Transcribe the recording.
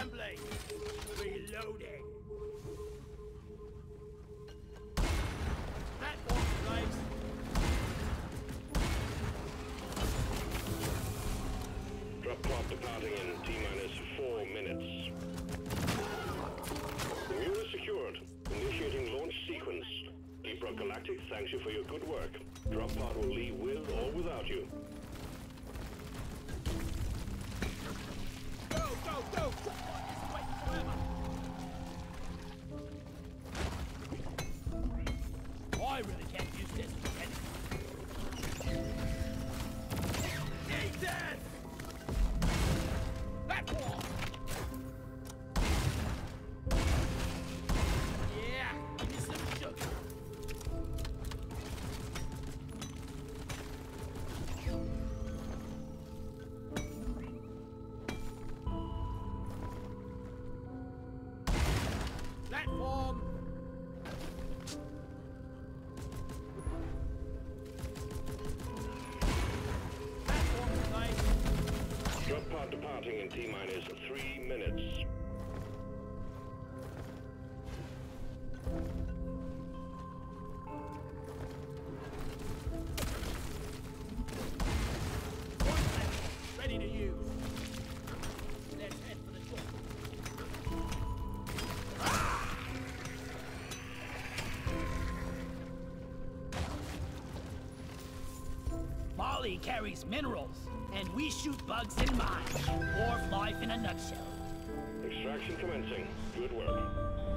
Assembly! Reloading! Platform place! Drop pod departing in T-minus 4 minutes. The mule is secured. Initiating launch sequence. Deep Rock Galactic thanks you for your good work. Drop pod will leave with or without you. Go, go, go! Drop pod isn't waiting forever! I really can't use this. Eat this! Platform! Yeah, give me some sugar. Platform! Platform tonight. Drop pod departing in T-minus 3 minutes. Ready to use. Let's head for the door. Molly carries minerals, and we shoot bugs in mines. Or life in a nutshell. Extraction commencing. Good work.